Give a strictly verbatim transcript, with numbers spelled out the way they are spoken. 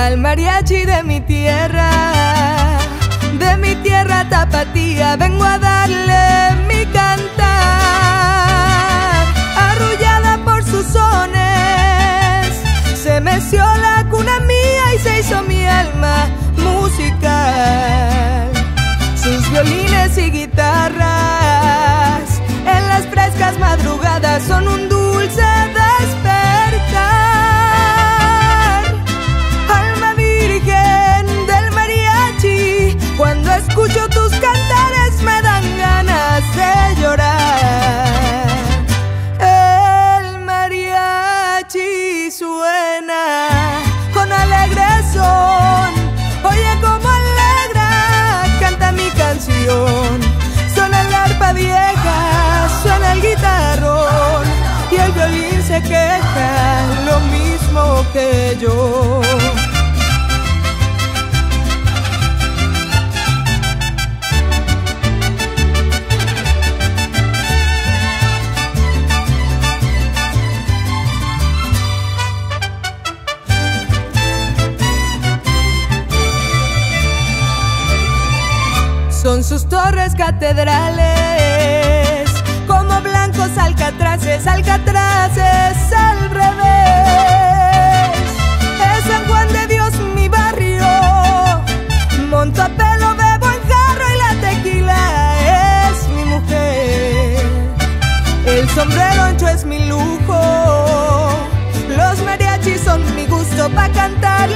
al mariachi de mi tierra, de mi tierra tapatía, vengo a darle mi cantar. Arrullada por sus sones, se meció la cuna mía y se hizo mi alma musical. Sus violines y guitarras en las frescas madrugadas son un dulce despertar. Alma virgen del mariachi, cuando escucho tus cantares me dan ganas de llorar. El mariachi suena con alegre son, oye como alegra, canta mi canción. Suena la arpa vieja, suena el guitarrón y el violín se queja lo mismo que yo. Son sus torres catedrales como blancos alcatraces, alcatraces al revés. Es San Juan de Dios mi barrio, monto a pelo, bebo en jarro y la tequila es mi mujer. El sombrero ancho es mi lujo, los mariachis son mi gusto pa' cantar